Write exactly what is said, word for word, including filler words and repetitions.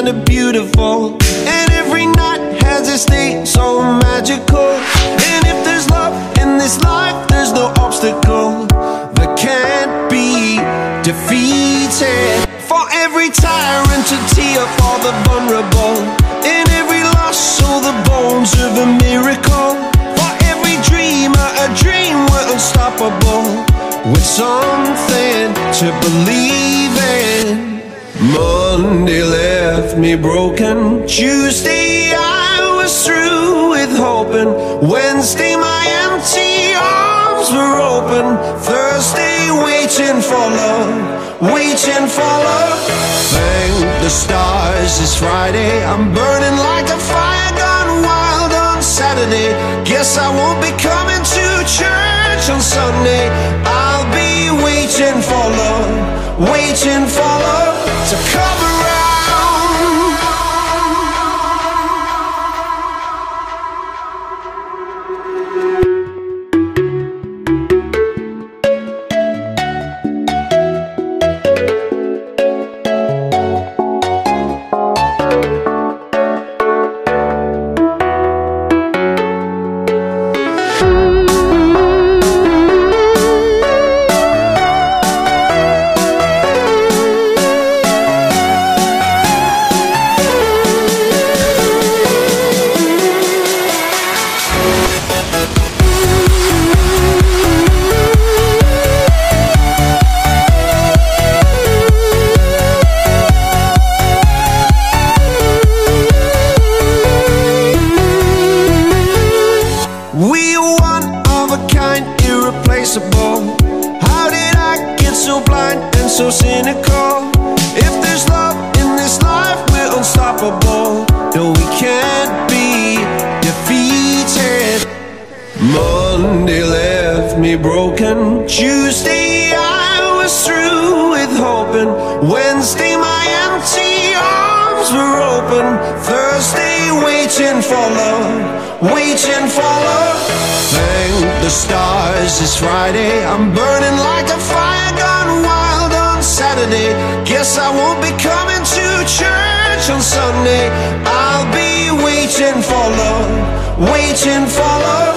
kinda beautiful, and every night has its day so magical. And if there's love in this life, there's no obstacle that can't be defeated. For every tyrant to tear for the vulnerable, in every loss all the bones of a miracle. For every dreamer a dream we're unstoppable, with something to believe in. Monday left me broken, Tuesday I was through with hoping, Wednesday my empty arms were open, Thursday waiting for love, waiting for love. Thank the stars it's Friday, I'm burning like a fire gone wild on Saturday. Guess I won't be coming to church on Sunday. I'll be waiting for love, waiting for love to come around. We are one of a kind, irreplaceable. How did I get so blind and so cynical? If there's love in this life, we're unstoppable. No, we can't be defeated. Monday left me broken, Tuesday I was through with hoping, Wednesday my empty arms were open, Thursday waiting for love, waiting for love. Thank the stars it's Friday, I'm burning like a fire gone wild on Saturday. Guess I won't be coming to church on Sunday. I'll be waiting for love, waiting for love